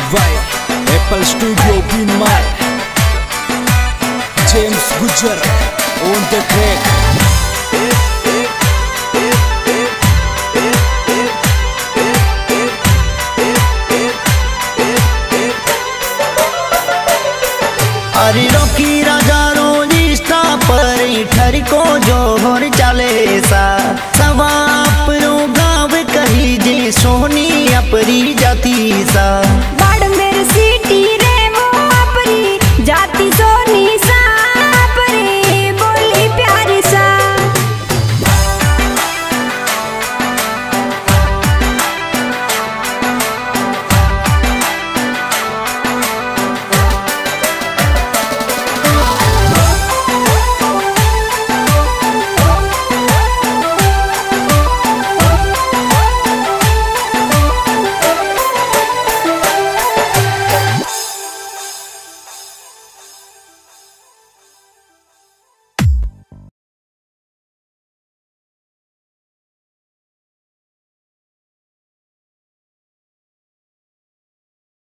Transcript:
by Apple Studio Binmar. James Gujjar on the track. अरे रोकी राजा रोजिस्ता पर ठर को जोहर चले सा सवाप रो गाँव कही जे सोनी अपरी जाती सा।